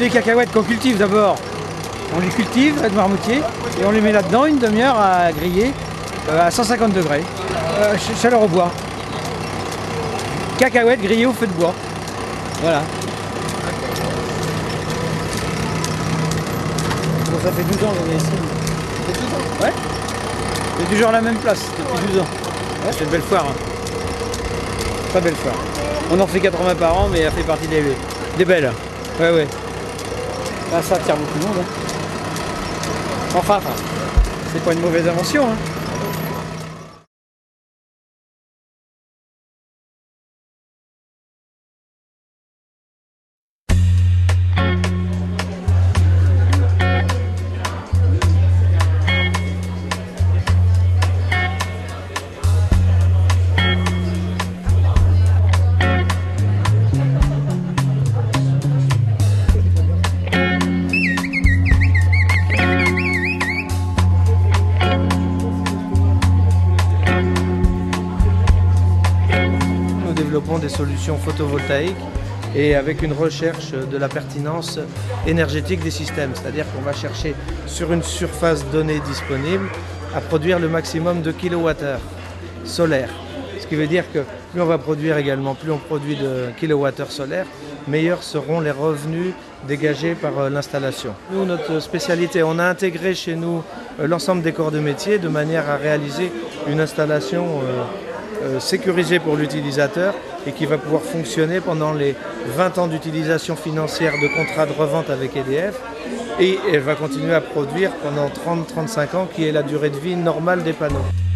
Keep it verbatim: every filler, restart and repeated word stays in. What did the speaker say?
les cacahuètes qu'on cultive d'abord. On les cultive à Noirmoutier et on les met là-dedans une demi-heure à griller euh, à cent cinquante degrés. Euh, chaleur au bois. Cacahuètes grillées au feu de bois. Voilà. Bon, ça fait douze ans qu'on est ici. Ça fait douze ans? Ouais. C'est toujours à la même place depuis douze ans. Ouais. C'est une belle foire. Hein. Très belle foire. On en fait quatre-vingts par an, mais elle fait partie des, des belles. Ouais, ouais. Là, ça attire beaucoup de monde. Hein. Enfin, enfin, c'est pas une mauvaise invention. Hein. Développons des solutions photovoltaïques et avec une recherche de la pertinence énergétique des systèmes. C'est-à-dire qu'on va chercher sur une surface donnée disponible à produire le maximum de kilowattheures solaires. Ce qui veut dire que plus on va produire également, plus on produit de kilowattheures solaires, meilleurs seront les revenus dégagés par l'installation. Nous, notre spécialité, on a intégré chez nous l'ensemble des corps de métier de manière à réaliser une installation euh, Euh, sécurisé pour l'utilisateur et qui va pouvoir fonctionner pendant les vingt ans d'utilisation financière de contrat de revente avec E D F et elle va continuer à produire pendant trente à trente-cinq ans qui est la durée de vie normale des panneaux.